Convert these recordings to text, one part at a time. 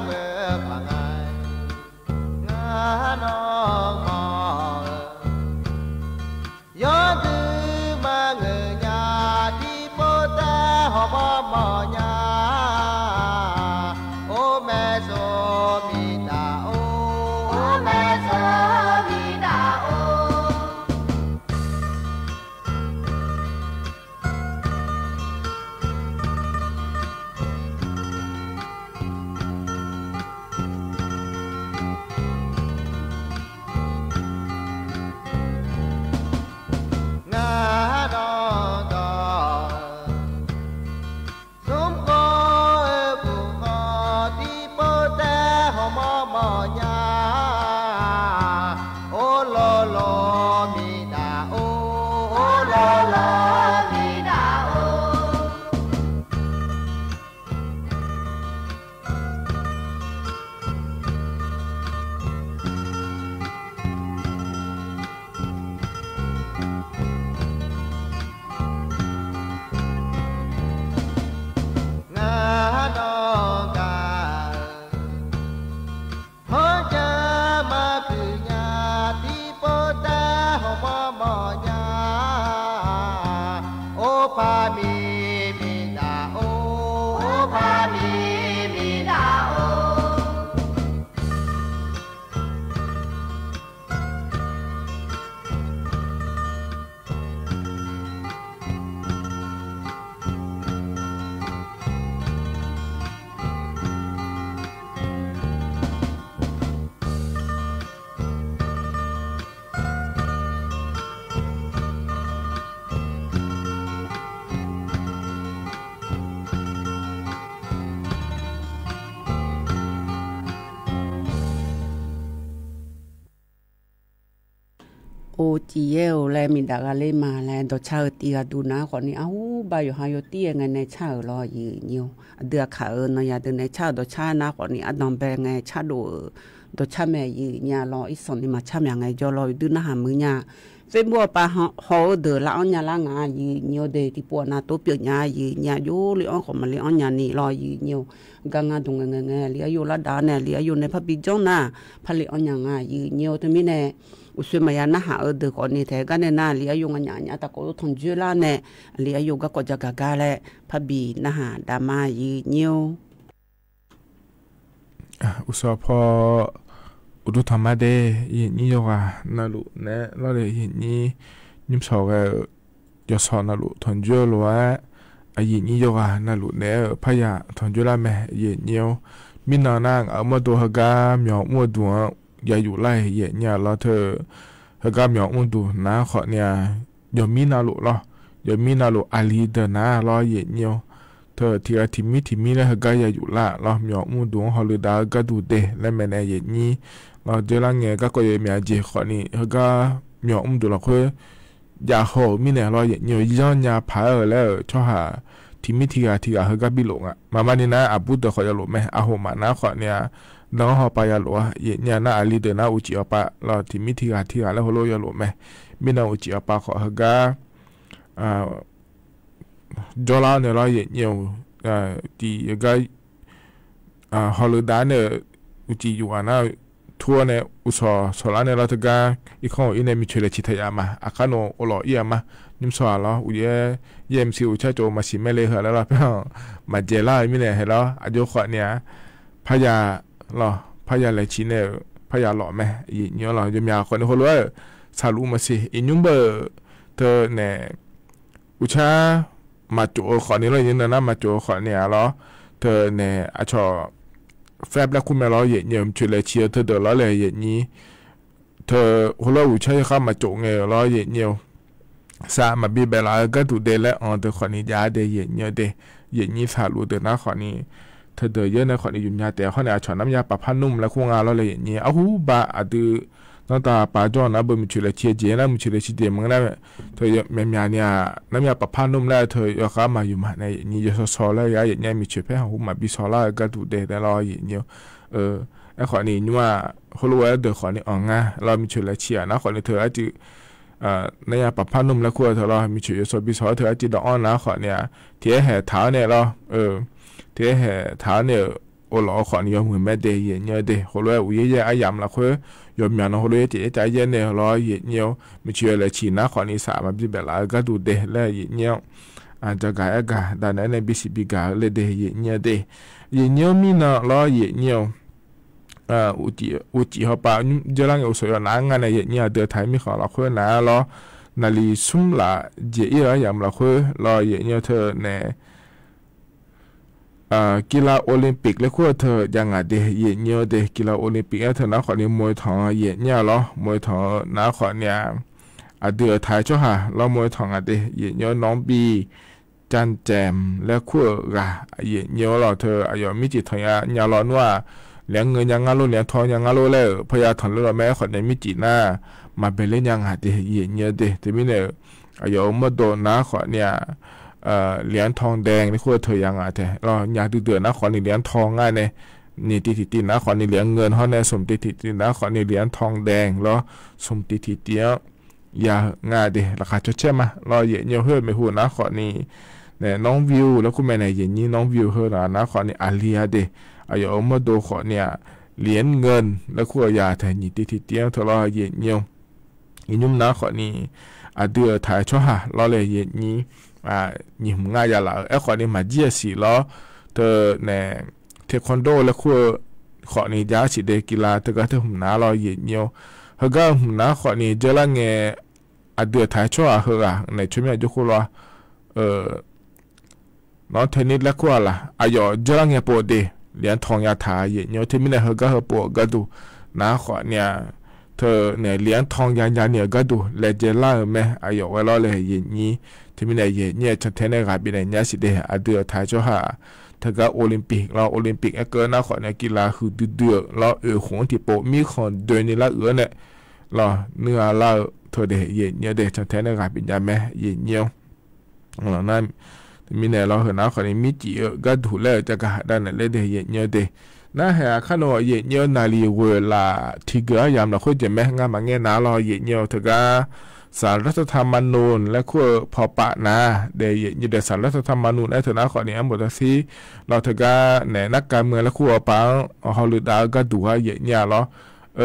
โอจีเอลแลมิดากาเลมาแลดอชาตีกาดูนะคนนี้บายอยู่หายตีไงในชาลอยนิวเดือขาเนยเดินในชาดอชานะคนนี้ดอมเบงไงชาดูดอชาแม่ยืนยารออีสอนนี่มาชาอย่างไงจอลอยดูนะหามือยาเฟบัวปะฮอเดือละอันยาละงายืนนิวเดที่ปวนาตัวเปียกยายืนยาอยู่เลี้ยงของมันเลี้ยงยานี่ลอยยืนนิวกังงาตรงเงเลี้ยอยู่ละดาเนี่ยเลี้ยอยู่ในพระบิจงนะพระเลี้ยงยางายืนนิวตัวนี้เนี่ยอุสมายันนะหาเดือก่อนนี่แต่กันเนี่ยนะเลี้ยอยู่งานยาตะโกทงจุลาเนี่ยเลี้ยอยู่ก็จะกากาแหละพระบีนะหาดามายืนนิวอุสพออุดุธรรมะเดยินยี่ว่านาลุเนี่ยเราเลยยินยี่ยิ่งสาวก็ยศนาลุทนจุลว่ายินยี่ว่านาลุเนี่ยพยาทนจุลาแม่ยินยี่มินานางเอามาดูฮกาหมอกมัวดัวยาอยู่ไล่ยินยี่เราเธอฮกาหมอกมัวดูนะขอเนี่ยยอมมินาลุหรอยอมมินาลุอาลีเดนะรอยินยี่เธอที่อาทิมิแล้วฮกายาอยู่ละเราหมอกมัวดูฮอลดาก็ดูเดและแม่เนี่ยยินยี่เราเจอละเงี้ยก็ยังมีอาเจขอนี่เขาก็มีอุ้มดูเราคือยาโหมีเนี่ยเราอย่างย้อนยาผาแล้วชอบหาที่มิทีเขาก็บิลงอ่ะมานี่นะอาบุตรขอยาหลุดไหมอาโหมานะขอเนี่ยน้องเขาไปยาหลุดเนี่ยน่าอาลีเดน่าอุจิอปะเราที่มิทีแล้วเขาโลยาหลุดไหมมีน่าอุจิอปะขอเขาก็จอลาเนี่ยเราอย่างที่ก็ฮอลดาเนี่ยอุจิอยู่นะทัวร์เนี่ยอุศสลาเนี่ยเราถึงก็อีกข้ออีเนี่ยมีเฉลี่ยชิทยามาอาคาโนโอลอยามานิมสวาแล้วอุยเยี่ยมสิอุชาโจมาสิเมเลเหรอแล้วเราเพื่อมาเจล่าไม่เนี่ยเหรออายุขวดเนี่ยพยาหรอพยาเลยชินเนี่ยพยาหล่อไหมอีเนี่ยหรอจะมีคนที่เขารู้ว่าสารุมาสิอีนุ่มเบอร์เธอเนี่ยอุชามาโจขวดนี้เราอย่างนั้นนะมาโจขวดเนี่ยหรอเธอเนี่ยอาชอแฟบแล้วคุณแม่เราเหยียดเนี่ยช่วยเลยเชียร์เธอเดือดร้อนเลยเหยียดนี้เธอหัวเราใช้ข้ามาโจงเงยเราเหยียดเนี่ยสามาบีเบลาก็ถูเดแล้วอ๋อเธอคนนี้ยาเดเหยียดเนี่ยเดเหยียดนี้สาลูเดือดนะคนนี้เธอเดือดเยอะนะคนนี้ยุ่งยากแต่คนนี้ฉอนน้ำยาปะพันนุ่มแล้วควงงานเราเลยเหยียดเนี่ยอ้าวบ้าอะดื้อน้องตาป้าจอนะบ่มีช่วยเลยเชียร์เจนะมีช่วยเลยชิดเดมึงแล้วเธอแม่ๆเนี่ยน้ำยาปะพันนุ่มแล้วเธอยกมาอยู่มาในนี่จะซอแล้วยาเหยียดเนี่ยมีช่วยเพื่อหูมาบีซอแล้วก็ถูเดแต่เราเหยียดเนี่ยไอ้ขอนี้นี่ว่าเขารู้ว่าเดือดขอนี้อ่องง่ะเรามีช่วยเลยเชียร์นะขอนี้เธออาจจะในยาปะพันนุ่มแล้วควรเธอเรามีช่วยซอบีซอเธออาจจะดอกอ้อนนะขอเนี่ยที่แห่เท้าเนี่ยเราที่แห่เท้าเนี่ย我老ขอนี่มือแม่เดย์เย็นเยอะเดย์หัวเลยอุ้ยเยอะอายามละคือยอมยามหัวเลยใจเย็นเนี่ยรอเย็นเยอะไม่เชื่อเลยชีนะขอนี่สามแบบแบบละก็ดูเดย์แล้วเย็นเยอะอาจจะกายกาแต่ในบิสิบิกาเลยเดย์เย็นเยอะเดย์เย็นเยอะมีนะรอเย็นเยอะอุจิเขาป่าเจริญอุศยนางานในเย็นเยอะเดือดไทยมีขอละคือนะรอนาลีซุ่มละเจี๋ยามละคือรอเย็นเยอะเธอเนี่ยกีฬาโอลิมปิกและคู่เธอยังไงเดย์เย็นเยอะเดย์กีฬาโอลิมปิกเธอนักขอนี้มวยทองเย็นเยอะหรอมวยทองนักขอเนี่ยเดือดไทยช่วฮะเรามวยทองเดย์เย็นเยอะน้องบีจันแจมและคู่กะเย็นเยอะหรอเธออายุมิจิทองยาร้อนว่าเลี้ยงเงินยังงั้นรู้เลี้ยงทองยังงั้นรู้แล้วพยาถอนรู้แม่ขอในมิจิหน้ามาเป็นเล่นยังไงเดย์เย็นเยอะเดย์แต่ไม่เนี่ยอายุเมื่อโดนนักขอเนี่ยเหรียญทองแดงนี่คือเธอยังไงแต่เราอยากเดือดนะขอนี่เหรียญทองง่ายเนี่ยนี่ตินะขอนี่เหรียญเงินเขาเนี่ยสมตินะขอนี่เหรียญทองแดงแล้วสมติอย่าง่ายเดราคาจะเชื่อมาเราเย็นเยอะเฮ้ยไม่หูนะขอนี่เนี่ยน้องวิวแล้วคุณแม่เนี่ยเย็นนี้น้องวิวเฮ้ยนะขอนี่อาเลียเดอายุมาดูขอเนี่ยเหรียญเงินแล้วคุณอยากแต่นี่ติเธอเราเย็นเยอะอีนุ่มนะขอนี่เดือดถ่ายชั่วฮะเราเลยเย็นนี้ยิ่งง่ายละขอนี่มาเจียสีล้อเธอเนี่ยเทควันโดแล้วคู่ขอนี่ยาสีเดกีฬาเธอก็เธอหุ่นน้าเราเย็นเยอะเฮก็หุ่นน้าขอนี่เจริญเงี้ยเดือดถ่ายชั่วเฮก็ในช่วงนี้จุกุลน้องเทนนิสแล้วคู่ละอายุเจริญเงี้ยปวดดีเหรียญทองยาถ่ายเย็นเยอะที่มีเนี่ยเฮก็เฮปวดก็ดูน้าขอเนี่ยเธอเนี่ยเหรียญทองยาเนี่ยก็ดูเลเจล่าแม่อายุไว้รอเลยเย็นนี้ที่มีในเย็นเนี่ยจะเทนในการบินในนี้สิเดอเดือดท้ายเจ้าหาถ้าก็โอลิมปิกเราโอลิมปิกเกินนะขอในกีฬาคือเดือดเราของที่โปมีคนเดินนี่ละเนี่ยเราเนื้อเราเธอเดเย็นเนี่ยเดจะเทนในการบินยาแม่เย็นเนี่ยเรานั้นมีในเราเห็นนะขอในมิจิก็ถูแล้วจะกระด้านในเลยเดเย็นเนี่ยเดน่าเหรอข้าหนูเย็นเนี่ยนาลีเวลาที่เกยยามเราคุยจะแม่งานมาเงี้ยนะเราเย็นเนี่ยเธอก็สารรัฐธรรมนูญและคู่พอปะนะเดี๋ยวเดี๋ยวสารรัฐธรรมนูญไอ้เถอะนะขอนี้หมดสิเราเถอะก็ในนักการเมืองและคู่ปังฮอลลีดาก็ดูว่าเยอะเนี่ยหรอ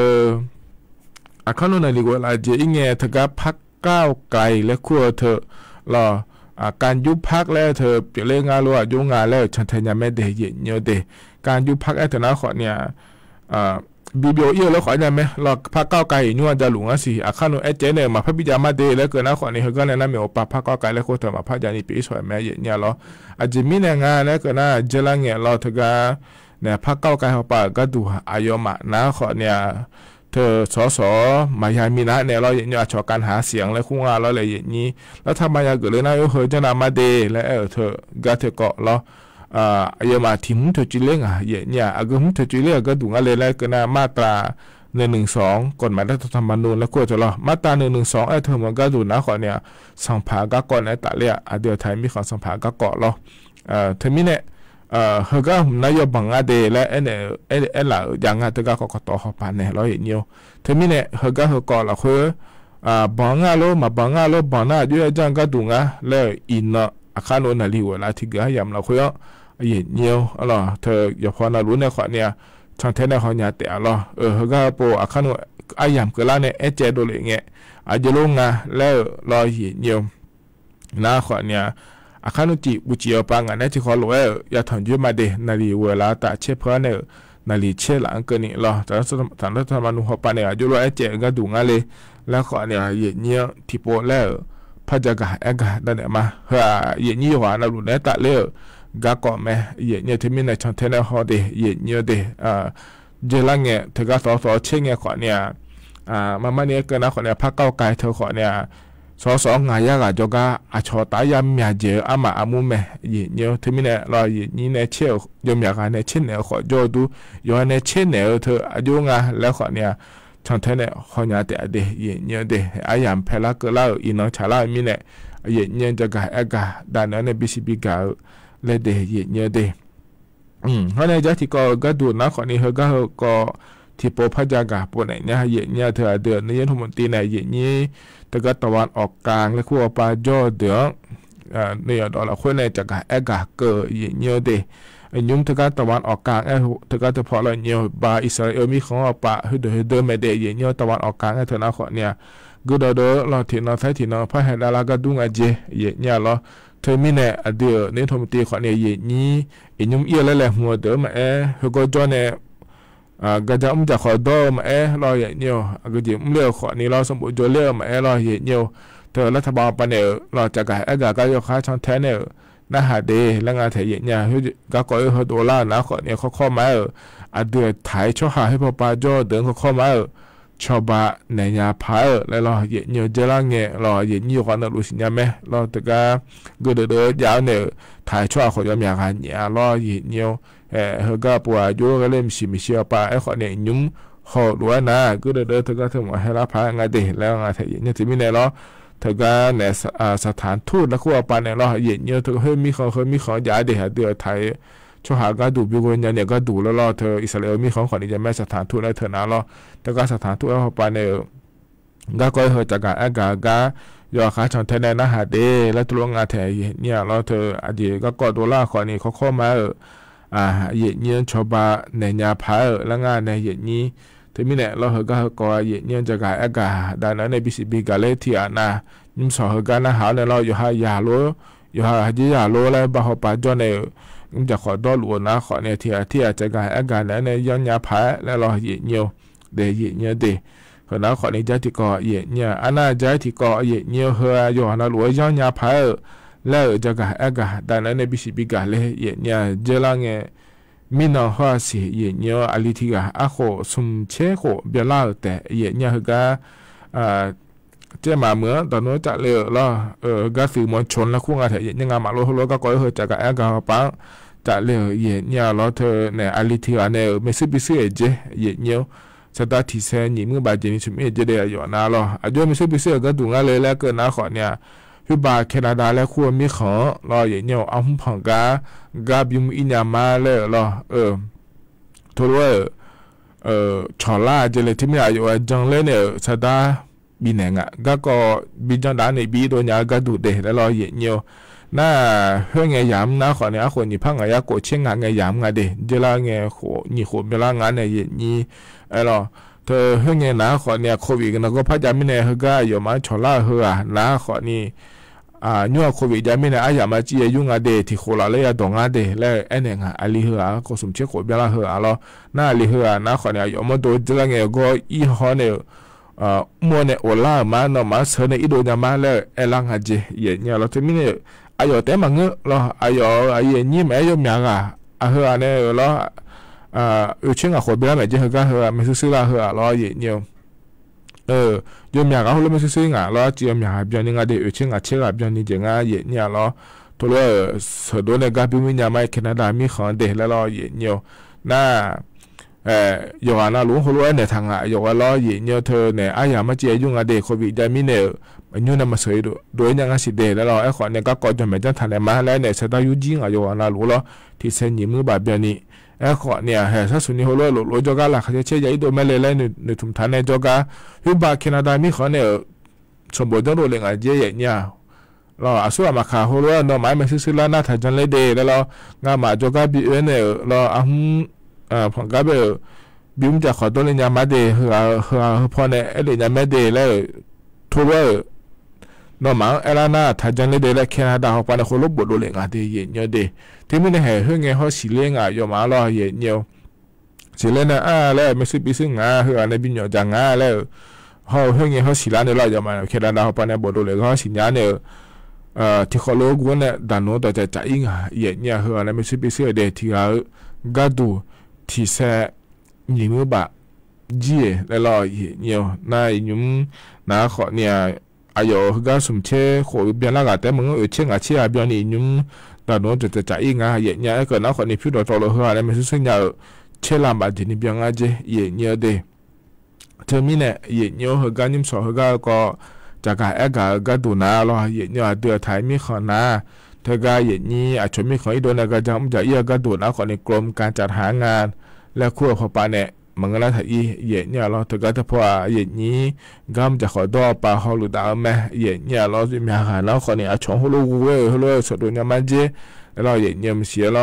ข้าหนูในลีกเวลาเจอเงี้ยเถอะก็พักก้าวไกลและคู่เถอะรอการยุบพักแล้วเธอเปลี่ยนเรื่องงานรู้ว่ายุ่งงานแล้วฉันเธอยังไม่เดเยอะเนี่ยเดการยุบพักไอ้เถอะนะขอเนี่ยบีบีโอเยอะแล้วขอได้ไหมเราพักเก้าไกลนู่นจะหลงอ่ะสิข้าหนูเจเนี่ยมาพักพิจารณาเดแล้วเกิดนะขอนี่เขาก็เนี่ยนะมีโอปะพักเก้าไกลแล้วโคตรมาพักยานิปีสวยแม่เนี่ยเราจะมีในงานแล้วเกิดนะเจริญเนี่ยเราถึงก็เนี่ยพักเก้าไกลเขาปะก็ดูอายุมานะขอเนี่ยเธอสมายามีนะเนี่ยเราเนี่ยชอบการหาเสียงและคุ้งงานเราเลยอย่างนี้แล้วทำไมอยากเกิดเลยนะเฮ้ยจะนำมาเดแล้วเธอก็เธอเกาะเรายามาทิมเธอจีเล่งเนี่ยก็มุเธอจีเล่ก็ดูอะไรแล้วก็น่ามาตรา112กฎหมายรัฐธรรมนูญแล้วก็จะรอมาตรา112เธอมันก็ดูนะขอเนี่ยสังผาก็ก่อนในตะเลียเดียวไทยมีของสังผาก็เกาะเราเธอมีเนี่ยเฮก็นายบังอาเดและหล่าอย่างงั้นเธอก็กต่อเขาผ่านเนี่ยเราเห็นอยู่เธอมีเนี่ยเฮก็เกาะเราคือบังอาโลมาบังอาโลบังอาด้วยจังก็ดูนะแล้วอินเนาะข้าโนนาลีเวลาที่เกิดยามเราคุยเย็นเยียวอ๋อเธออย่าพอนารู้ในขวานเนี่ยช่างเทนในเขาเนี่ยแต่อ๋อเขาก็โปข้าโนยามเกิดแล้วเนี่ยเจโดเลยเงี้ยจะลงนะแล้วรอเย็นเยียวน้าขวานเนี่ยข้าโนจิบุจิเอาปังอันนี้ที่เขารู้อย่าถอนยืมมาเดนาลีเวลาแต่เชื่อเพราะเนี่ยนาลีเชื่อหลังเกินนี่รอแต่ฐานรัฐธรรมนูญเขาปะเนี่ยจะรู้เจก็ดูงั้นเลยแล้วขวานเนี่ยเย็นเยียวที่โปแล้วพระจักรนั่นแหละมาเฮ้ยเย็นยี่หวานเราดูในตะเลี้ยก็ก่อแม่เย็นเนี่ยที่มีในช่องเทนฮอเดเย็นเนี่ยเดเจริญเนี่ยถึงก็สอเช่นเนี่ยขอเนี่ยมาเนี่ยเกินนะขอเนี่ยพักเก้าไกลเธอขอเนี่ยสองายากจก็ชอตายามมีเจอมามุแม่เย็นเนี่ยที่มีเนี่ยเราเย็นนี่เนี่ยเชี่ยวยมอยากในเช่นเนี่ยขอโจดูย้อนในเช่นเนี่ยเธออายุงาแล้วขอเนี่ยช่างเทนเนี่ยเขาเนี่ยแต่เดเย็นเนี่ยเดยามเพลาเกล้าอินน้องชาลามีเนี่ยเย็นเนี่ยจะกะด้านนั้นในบิสิบิกาเลเดเย็นเนี่ยเดเขาในจัที่ก็ดูนะขอนี้เขาก็ที่โปพจักรปวดเนี่ยเย็นเนี่ยเธอเดือนนี้ทุกคนตีในเย็นนี้แต่ก็ตะวันออกกลางและขั้วปลาจ่อเดือดเนี่ยดอกละคนในจักรเกิดเย็นเนี่ยเดยุ่งทการตะวันออกกลางทการตะพอเราเนี่ยบาอิสราเอลมีของปะฮึเดิมไม่ได้เนี่ยตะวันออกกลางเธอหน้าขอเนี่ยกูเดอเราที่นอใช้ที่นอพระเหตุลาก็ดุงอาเจเนี่ยเราเธอมีเนี่ยเดี๋ยวในทอมตีขอเนี่ยนี้ยุ่งเอียแล้วแหละหัวเดิมเฮก็จอเนี่ยก็จะจะขอดอมาเราเนี่ยก็จะเลี้ยวขอนี่เราสมบูรณ์จะเลี้ยวมาเราเนี่ยเธอรัฐบาลปะเนี่ยเราจะกายก็ยกค้าช่องแท้เนี่ยน่าหาเดแล้วงานถ่ายเนี่ยก็ก่อยดอลลาร์นะขอเนี่ยเขาเข้ามาเดือดถ่ายช่อหาให้พอปาจ่อเดินเขาเข้ามาชาวบ้านในยาพายแล้วเราเนี่ยเจริญเนี่ยเราเนี่ยคนนั้นรู้สิเนี่ยไหมเราแต่ก็เดือดยาวเนี่ยถ่ายช่อเขาจะมีอะไรเนี่ยเราเนี่ยเขาก็ปัวโยก็เล่มสิมิเชียป่าขอเนี่ยยุ่งเขาล้วนนะก็เดือดเธอก็ถึงว่าให้รับพายงานเดแล้วงานถ่ายเนี่ยที่มีเนี่ยเราเธอก็เนี่ยสถานทูตแล้วคู่ปานเนี่ยเราเนี่ยเธอมีของยาเดือดไทยช่วงหาก็ดูบิวเนี่ยก็ดูแล้วเธออิสราเอลมีของขวัญที่จะแม่สถานทูตแล้วเธอนะเราแต่ก็สถานทูตแล้วปานเนี่ยก็เธอจากการก็ยอขาช่องแทนนะหาเดแล้วตัวงานถ่ายเนี่ยเราเธออดีตก็ดอลลาร์ขอนี่เขาเข้ามาเนี่ยชาวบ้านในยาพายแล้วงานในนี้ที่มีเนี่ยเราก็เนี่ยจะการด้านนั้นในบิสิบิกาเลที่นะยิ่งสอนกันนะหาเนี่ยเราอยู่หายาโลแล้วบ่าวป่าจอเนี่ยจะขอดอลลาร์นะขอเนี่ยที่จะการแล้วในย้อนยาพายแล้วเราเนี่ยเดขณะขอในใจที่ก่อเนี่ยอันน่าใจที่ก่อเนี่ยเฮืออยู่นะหลวงย้อนยาพายแล้วจะการด้านนั้นในบิสิบิกาเลเนี่ยเจริญเนี่ยมีน้องว่าสิเนี่ยอลิทิกาโคสมเชโคเบลาแต่เนี่ยก็เจ้ามาเมื่อตอนนู้นจะเลี้ยวแล้วก็สื่อมวลชนแล้วคู่งานเนี่ยงานมาโลก็ก่อยจะการปังจะเลี้ยวเนี่ยแล้วเธอเนี่ยอลิทิกาเนี่ยไม่ซื้อพิเศษเจเนี่ยสตาร์ทที่เซนนี่มือบาดเจ็บนี่ชุมเอเจเดียอยู่นะแล้วอาจจะไม่ซื้อพิเศษก็ดูงานเลยแล้วเกินนะขอเนี่ยคือบาแคนาดาและคู่มีของรออย่างเนี่ยเอาผังกาบิมอินยามาเลยรอทัวร์ชอล่าเจเลยที่มีอายุจังเลยเนี่ยสตาบินเองก็บินจังด้านในบีตัวนี้ก็ดูเด็ดแล้วรออย่างเนี่ยน่าเฮือไงยามน่าขอเนี่ยคนนี่พังไงก็เชี่ยงงานไงยามไงเด็ดเจล่าไงโหนี่โหเวลางานในอย่างนี้ไอ้รอเธอเฮือไงนะขอเนี่ยโควิดนะก็พัฒนาไม่เนี่ยเฮือก็อยู่มาชอล่าเฮือนะขอนี่ยัวโควิดจะไม่เนี่ยอาจจะมาจียุ่งอะไรที่โคราเลยดงอะไรแล้วไอ้เนี่ยอลิเหือก็สมเชื่อโคเบลาเหือแล้วน่าอลิเหือนะคนเนี่ยอยู่มาดูจะไงก็อีหอเนี่ยมัวเนี่ยโอล่ามาเนาะมาเสนออีโดนมาแล้วไอ้ลังหาจีเนี่ยเราที่มีเนี่ยอายุแต่มังเงาเราอายุนี่แม่ยมยังเหือเนี่ยเราเชื่อโคเบลาไม่จีเหือก็เหือไม่ซื้อละเหือเราเนี่ยยมอยากเอาเราไม่ซื้อๆแล้วจียมอยากแบบนี้เดี๋ยวเชื่อแบบนี้จะเนี่ยเราตัวสะดวกในการบินยาไม่แคนาดามีของเด็กแล้วเราเนี่ยน่าอยู่ว่าน่ารู้เขารู้ในทางอยู่ว่าเราเนี่ยเธอเนี่ยอยากมาเจียยุ่งเด็กโควิดได้มีเนี่ยมันยุ่งนำมาสวยโดยยังสิเด็กแล้วเราไอ้คนเนี่ยก็ก่อนจะไม่จะทันมาแล้วเนี่ยสตาร์ยูจิงอยู่ว่าน่ารู้แล้วที่เส้นยิ้มมือแบบนี้ไอ้ขอเนี่ยถ้าสุนีหัวโลจอกาหลักเขาจะเชื่อใจโดยไม่เลยในถุงฐานในจอกาคือบาแคนาดามีขอเนี่ยสมบูรณ์ต้องโดนเลยเจียเนี่ยเราอาศัยมาขาหัวโลน้องไม้ไม่ซื้อแล้วน่าถ่ายจันเลยเดย์แล้วเรางานมาจอกาบีเนี่ยเราผมก็แบบบิวจะขอตัวเรียนมาเดย์พอเนี่ยเรียนมาเดย์แล้วทัวร์น้องหมาเอลาน่าถ้าจังเลยเดแล้วแคนาดาเขาไปในคนลบบทโดนเลยงานเดียเนี่ยเดที่ไม่ได้เห็นเงี้ยเขาสิเลี้ยงอยู่มาล้อเนี่ยสิเลี้ยงนะแล้วไม่ซื้อปีซึ่งในบินอยู่จังแล้วเขาเงี้ยเขาสิล้านเนี่ยเราจะมาแคนาดาเขาไปในบทโดนเลยเขาสิญาเนี่ยที่เขาโลกวนเนี่ยด้านโน้นแต่จะอิงเนี่ยในไม่ซื้อปีซึ่งเดที่เขาก็ดูที่แท้ยิงมือบะจีแล้วเราเนี่ยน่ายุ่งน่าขอเนี่ยอายุก็สมเชื่อขอเบียนละกันแต่มึงเชื่อเชื่อเบียนนี่ยุ่งแต่โน้นจะอิงเนี่ยก็น่าขอนี่พูดต่อเลยเหรอแล้วไม่ใช่สิ่งอย่างเชื่อลำบากที่นี่เบียงอาเจเนี่ยเดเธอมีเนี่ยเนี่ยเหรอการยิ่งสอนเหรอก็จากการก็ดูน่าเราเนี่ยเดือดไทยมีขนาเธอก็นี่อาจจะมีขออีโดนก็จะมันจะก็ดูน่าขอในกรมการจัดหางานและคู่พอปาเนี่ยมันก็น่าถ่ายเนี่ยเราเธอก็จะพอนี้ก็มันจะขอดอปลาฮอลูดาวแม่เนี่ยเราจะมีอาหารแล้วขอเนี่ยชงฮัลโหลเว้ยฮัลโหลสะดวกเนี่ยมันเจเราเนี่ยมันเสียเรา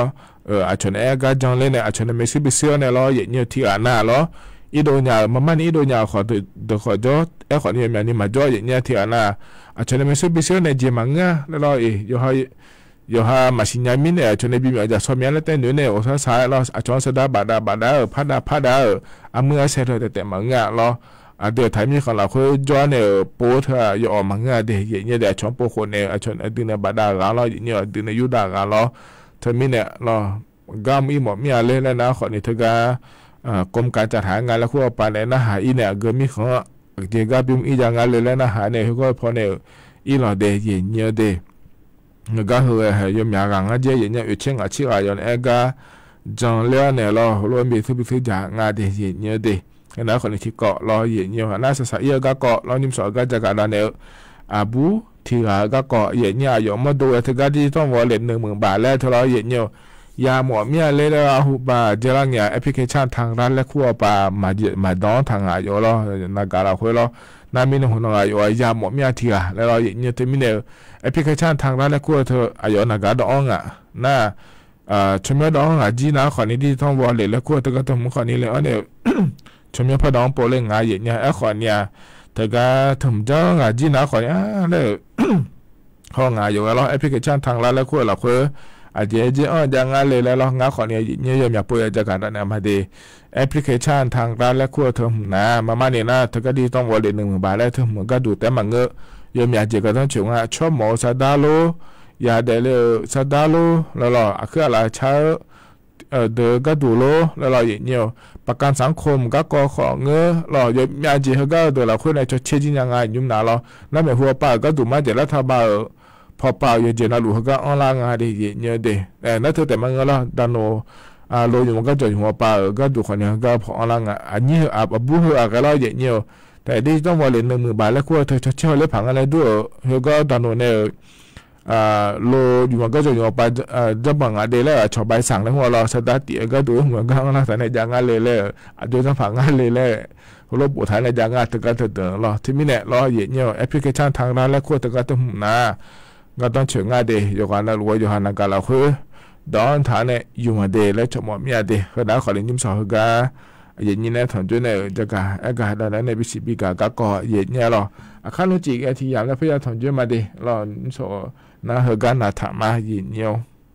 อาชนก็จังเล่นเนี่ยอาชนไม่ซื้อไปเสื้อเนี่ยรออย่างเงี้ยที่หน้าล้ออีโดนยามันอีโดนยาขอตัวขอจอขอเนี่ยมันนี่มาจออย่างเงี้ยที่หน้าอาชนไม่ซื้อไปเสื้อเนี่ยเจมังอ่ะแล้วรอยู่ให้มาสิญญามิเนี่ยชนในบิมอาจจะสมัยแล้วแต่หนูเนี่ยโอ้สายเราอาจจะสดาบาดาพัดาเมื่อเสร็จแต่มังอ่ะเราเดี๋ยวไทยมีของเราคือจอเนี่ยโป้เธออยู่ออกมังอ่ะเดี๋ยวอย่างเงี้ยเดี๋ยวชนโป้คนเนี่ยชนดึงเนี่ยบาดาเราอย่างเงี้ยดึงเนี่ยยุดาเราเธอมีเนี่ยเราก็มีหมดมีอะไรแล้วนะขอเนี่ยเธอก็กรมการจัดหางานแล้วคู่ปานเนี่ยนะหาอีเนี่ยก็มีของเดี๋ยวก็บิมอีอย่างงานเลยแล้วนะหาเนี่ยเขาก็พอเนี่ยอีเราเดี๋ยวอย่างเงี้ยเดี๋ยวก็คือ有名人啊，这人家有钱啊，去啊，用那个涨了呢咯，罗米特别是讲啊的人家的，那可能去搞咯人家，那是啥一个搞，咯你们说个这个那呢，阿布ที่ก็เกาะ人家有么多，这个地方我连10,000 บาทแล้วทะเลาะ人家ยาหมอเมียเลยแล้วหูบาเจริญเนี่ยแอปพลิเคชันทางร้านและคู่ปามาดองทางอายุ咯那个เราคุย咯นามินหุ่นอายุยาหมอเมียที่แล้วเราเนี่ยที่มินเนี่ยแอปพลิเคชันทางร้านและคู่เธออายุนักดองอ่ะน่าชมยดองอ่ะจีน่าขอนี้ที่ท้องวอลเลยและคู่เธอก็ต้องขอนี้เลยอ๋อเนี่ยชมยพอดองโปรเล่งงานเนี่ยไอ้ขอเนี่ยเธอก็ถึงจ้างอ่ะจีน่าขอเนี่ยเลยห้องงานอยู่แล้วแอปพลิเคชันทางร้านและคู่เราคุยอาจจะยังงานเลยแล้วงานขอเนี่ยเนี่ยยังอยากป่วยจะการนั้นมาดีแอปพลิเคชันทางร้านและคู่เธอนะมาเนี่ยนะเธอก็ดีต้องวอลเลย10,000 บาทแล้วเธอเหมือนก็ดูแต่มันเงอะยังอยากจะก็ต้องช่วยชอบหมอซาดาโลยาเดลซาดาโลแล้วคืออะไรใช้เดือก็ดูโลแล้วอย่างเงี้ยประกันสังคมก็ก่อของเงอะยังอยากจะก็เดี๋ยวเราคุยในจะเชื่อจริงยังไงยุ่งหนาแล้วไม่หัวป้าก็ดูมาเดี๋ยวรัฐบาลพอป่าวยังเจน่ารู้ก็ออนไลน์งานดีเนี่ยเดนั่นเธอแต่มันก็แล้วดานโนโลอยู่มันก็จะหัวป่าก็ดูคนนี้ก็พอออนไลน์อันนี้บูฮก็แล้วอย่างเงี้ยแต่ดีต้องว่าเลย10,000 บาทแล้วก็เธอจะเช่าเล็บผังอะไรด้วยเขาก็ดานโนเนี่ยโลอยู่มันก็จะหัวป่าจะบังอะไรแล้วชาวบ้านสั่งแล้วหัวเราสตาร์ทก็ดูเหมือนกันนะแต่ในอย่างงานเลยดูจะผังงานเลยโลปวดท้ายในอย่างงานเธอก็เตือนเราที่มีเนี่ยเราอย่างเงี้ยแอปพลิเคชันทางร้านแล้วก็เธอก็ต้องนะก็ต้องเชื่อง่ายดีอยู่กันแล้วรวยอยู่หันกันแล้วคือดอนฐานเนี่ยอยู่มาดีแล้วจะหมดมีอะไรดีก็ได้ขอเรียนยิ้มสาวก็อย่างนี้เนี่ยถอนจุดเนี่ยจะการอากาศอะไรในวิสิบิกาก็อย่างนี้หรอข้ารู้จีกที่อย่างแล้วพยายามถอนจุดมาดีรอสอนะเฮกันนะถามมาอย่างนี้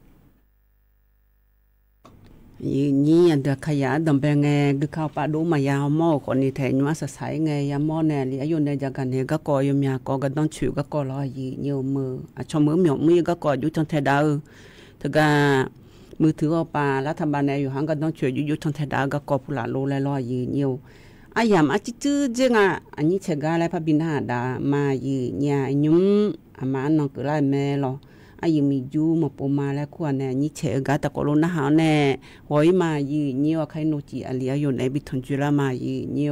นี่อันเดียขยะดำเป็นไงก็เข้าป่าดูมายาวหม้อคนนี้แทนว่าสดใสไงยาหม้อเนี่ยลีอายุในจากกันเนี่ยก็ก่อยมีก็ต้องชิวก็ก่อรอยีเยอะมือชมมือหมอกมือก็ก่ออยู่จนเทดาวถึงก็มือถือเอาป่ารัฐบาลเนี่ยอยู่ห่างก็ต้องชิวอยู่จนเทดาวก็ก่อผู้หลานโลเลยรอยีเยอะอายามอาจิจื้อเจ้าอันนี้เชกาอะไรพระบินหาดามายีเนี่ยยุ่งอามาน้องก็ไล่แม่หรออายุมีอยู่มาปูมาแล้วควรเนี่ยนี่เชกาตะโกโลนะหาเนี่ยหอยมายีเนี่ยว่าใครโนจีอาเลียอยู่ในบิทนจุลามายีเนี่ย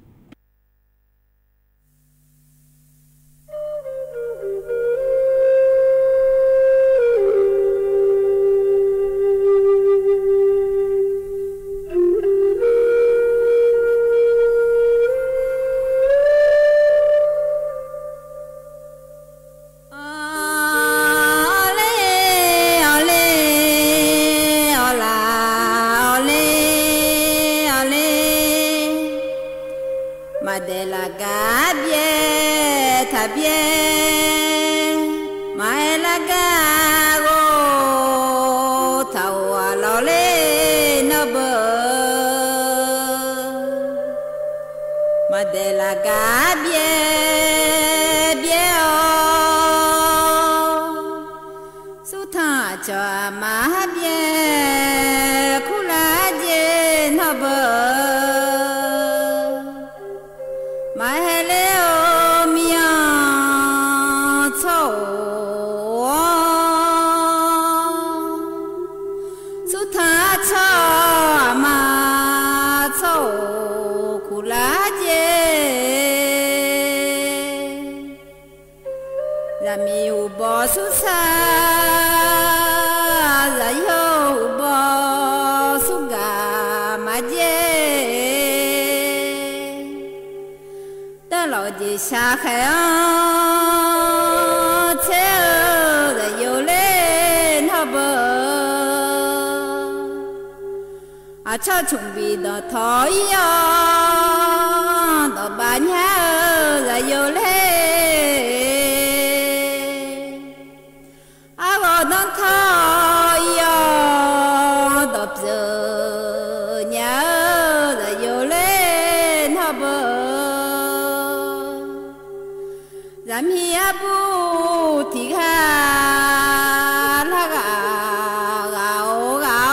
下海啊，车的有嘞，那不。 à cho chuẩn bị đó thôi đó bà nhá là vô lên à vào đó thôi đó giờ nhá là vô lên hả bờ giảm hi bu thì ha la gạo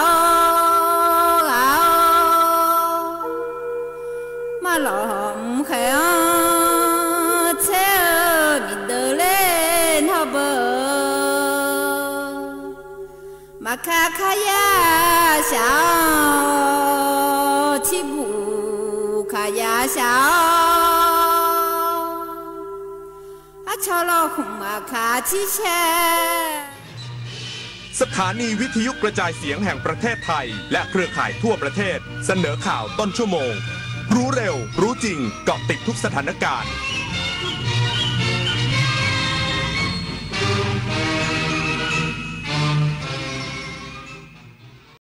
mà lòng khẽ che mình đỡ lên hả bờ mà khá khá ya sao chỉ bu khá ya sao cho lo không mà khá chi che สถานีวิทยุกระจายเสียงแห่งประเทศไทยและเครือข่ายทั่วประเทศเสนอข่าวต้นชั่วโมงรู้เร็วรู้จริงเกาะติดทุกสถานการณ์